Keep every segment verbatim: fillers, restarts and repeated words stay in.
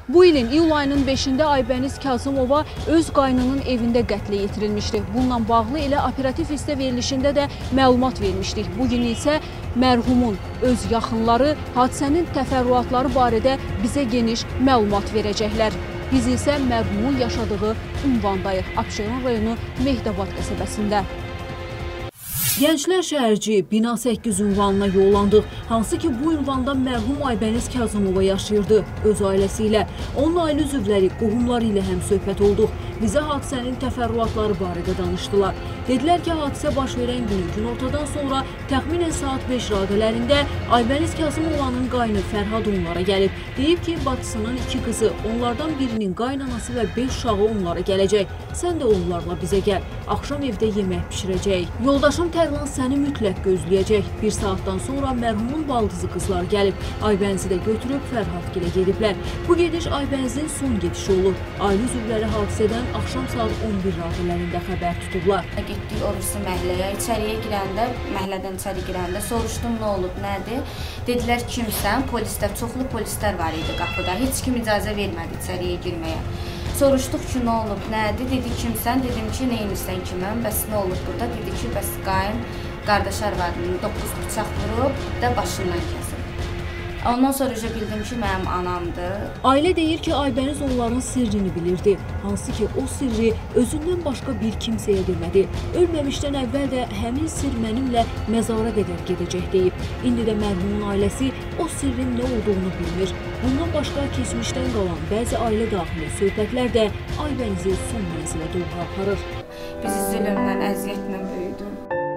Bu ilin iyul ayının beşində Aybəniz Kazımova öz qaynının evində qətlə yetirilmişdi. Bununla bağlı elə operativ hissə verilişində də məlumat vermişdik. Bugün isə mərhumun öz yaxınları hadisənin təfərrüatları barədə bizə geniş məlumat verəcəklər. Biz isə mərhumun yaşadığı ünvandayıq. Abşeron rayonu Mehdabad qəsəbəsində. Gənclər şəhərci bina səkkiz ünvanına yollandıq. Hansı ki bu ünvanda mərhum Aybəniz Kazımova yaşayırdı öz ailəsi ilə. Onun ailə üzvləri, qohumları ilə həm söhbət olduq. Bizə hadisənin təfərrüatları barədə danışdılar. Dedilər ki, hadisə baş verən günü günortadan sonra təxminən saat beş radələrində Aybəniz Kazımovanın qaynı Fərhad onlara gəlib. Deyib ki, bacısının iki qızı, onlardan birinin qaynanası və beş uşağı onlara gələcək. Sən də onlarla bizə gəl. Axşam evdə yemək pişirəcəyik. Yoldaşım Tərlan səni mütləq gözləyəcək. Bir saatdan sonra mərhumun baldızı qızlar gəlib. Aybənizi də götürüb Fərhadgilə gediblər. Bu gediş Aybənizin son gedişi olur. Ailə üzvləri hadisədən axşam saat on bir radələrində xəbər tutublar. Getdik orası məhəlləyə. İçəriyə girəndə, məhəllədən içəri girəndə soruşdum nə olub, nədir? Dedilər kimsən? Polislər, çoxlu polislər var idi qapıda. Heç kim icazə vermədi içəriyə girməyə. Soruşduq ki, nə olub, nədir? Dedi, kimsən? Dedim ki, neymişsən kiməm? Bəs nə olub burada? Dedi ki, bəs qayn, qardaşlar var, doqquz bıçaq vurub, da başından kəsib. Ondan sonra bildim ki, mənim anamdır. Ailə deyir ki, Aybəniz onların sirrini bilirdi. Hansı ki, o sirri özündən başqa bir kimsəyə demədi. Ölməmişdən əvvəl də həmin sir mənimlə məzara qədər gedəcək deyib. İndi də mərhumun ailəsi o sirrin nə olduğunu bilmir. Bundan başqa keçmişdən qalan bəzi ailə daxili söhbətlər də Aybənizi son mənzilə doğru aparır. Bizi zülmlə, əziyyətlə böyüdü.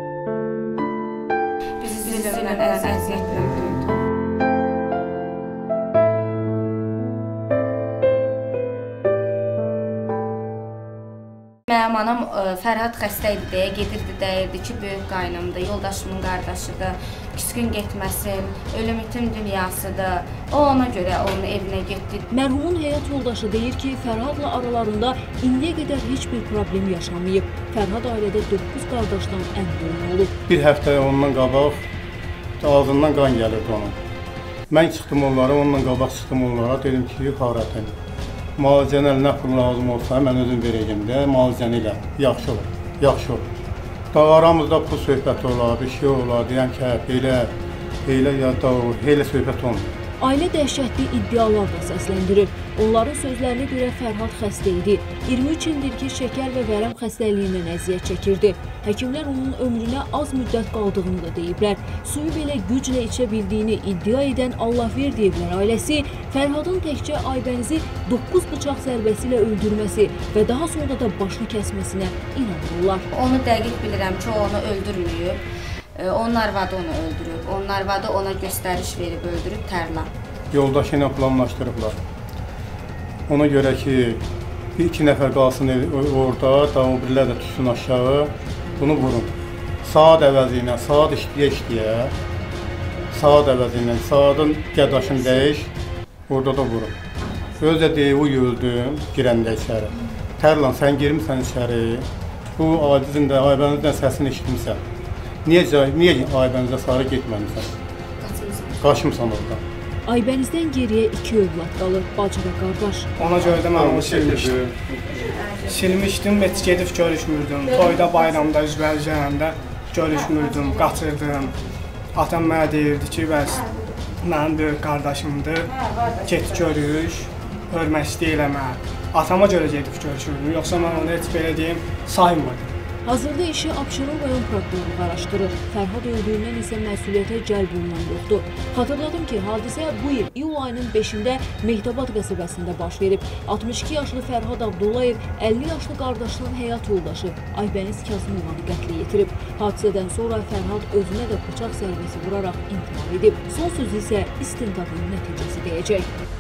Bizi zülmlə, əziyyətlə böyüdü. Mənim anam Fərhad xəstə idi deyə gedirdi, deyirdi ki, böyük qaynımdır, yoldaşımın qardaşıdır, küskün getməsin, ölüm itim dünyasıdır. O ona görə onun evinə getdi. Mərhumun həyat yoldaşı deyir ki, Fərhadla aralarında indiyə qədər heç bir problem yaşamayıb. Fərhad ailədə doqquz qardaşdan ən böyük olub. Bir həftə ondan qabaq ağzından qan gəlirdi onun. Mən çıxdım onlara, ondan qabaq çıxdım onlara, dedim ki, xarətən. Müalicənə nə pul lazım olsa mən özüm verəcəm də, müalicənə ilə. Yaxşı olur, yaxşı olur. Da aramızda pul söhbəti olar, bir şey olar, deyəm ki, elə, elə ya da o, elə söhbət olmuyor. Ailə dəhşətli iddialar da səsləndirir. Onların sözlərinə görə Fərhad xəstə idi. iyirmi üç ildir ki, şəkər və vərəm xəstəliyindən əziyyət çəkirdi. Həkimlər onun ömrünə az müddət qaldığını da deyiblər. Suyu belə güclə içə bildiyini iddia edən Allahverdiyevlər ailəsi Fərhadın təkcə Aybənizi doqquz bıçaq zərbəsi ilə öldürməsi və daha sonra da başını kəsməsinə inanırlar. Onu dəqiq bilirəm ki, o onu öldürməyib. Onun arvadı onu öldürüb. Onun arvadı ona göstəriş verib, öldürüb Tərlan. Yoldaşı ilə planlaşdırıblar. Ona görə ki, bir iki nəfər qalsın orada, da o birilər də düşsün aşağı, bunu vurun. Saat əvəzi ilə, saat işləyə-işləyə, saat əvəzi ilə, saatın qədaşını dəyiş, orada da vurun. Öz də deyib, uyuldum, girəndə içəri. Tərlan, sən girmirsən içəri, bu acizin də, Aybənizdən səsini eşitmirsən. Niyə, niyə Aybənizə sarı getməlisən? Qaçmısan oradan. Aybənizdən geriyə iki övlad qalır, bacı və qardaş. Ona görə də mən onu silmişdim. Silmişdim, heç gedib görüşmürdüm. Toyda, bayramda, üzbəli gələndə görüşmürdüm, qaçırdım. Atam mənə deyirdi ki, bəs mənim böyük qardaşımdır, get görüş, hörmək istəyirəm. Atama görə gedib görüşürdüm, yoxsa mən onu heç belə deyim, saymırdım. Hazırda işi Abşeron rayon prokurorluğu araşdırır. Fərhad öldüyündən isə məsuliyyətə cəlb olunan yoxdur. Xatırladım ki, hadisə bu il iyul ayının beşində Mehdabad qəsəbəsində baş verib. altmış iki yaşlı Fərhad Abdullayev əlli yaşlı qardaşının həyat yoldaşı Aybəniz Kazımovanı qətlə yetirib. Hadisədən sonra Fərhad özünə də bıçaq zərbəsi vuraraq intihar edib. Son sözü isə istintaqın nəticəsi deyəcək.